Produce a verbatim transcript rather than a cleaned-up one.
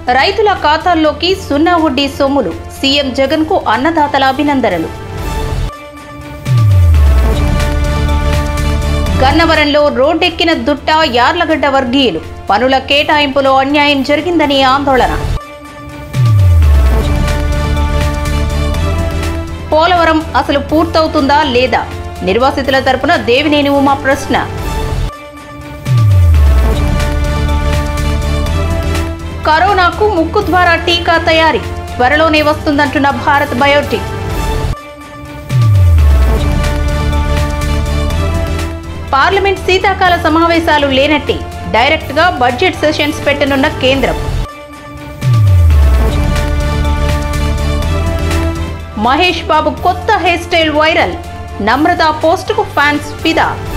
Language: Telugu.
రైతుల ఖాతాల్లోకి సున్నా వడ్డీ సొమ్ములు. సీఎం జగన్ కు అన్నదాతల అభినందనలు. గన్నవరంలో రోడ్డెక్కిన దుట్ట యార్లగడ్డ వర్గీయులు. పనుల కేటాయింపులో అన్యాయం జరిగిందని ఆందోళన. పోలవరం అసలు పూర్తవుతుందా లేదా? నిర్వాసితుల తరపున దేవినేని ఉమా ప్రశ్న. కరోనాకు ముక్కు ద్వారా టీకా తయారీ త్వరలోనే వస్తుందంటున్న భారత్ బయోటెక్. పార్లమెంట్ శీతాకాల సమావేశాలు లేనట్టే డైరెక్ట్ గా బడ్జెట్ సెషన్స్ పెట్టనున్న కేంద్రం. మహేష్ బాబు కొత్త hair style viral. Namrata post కు ఫ్యాన్స్ ఫిదా.